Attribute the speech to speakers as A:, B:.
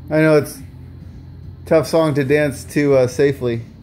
A: I know it's a tough song to dance to safely.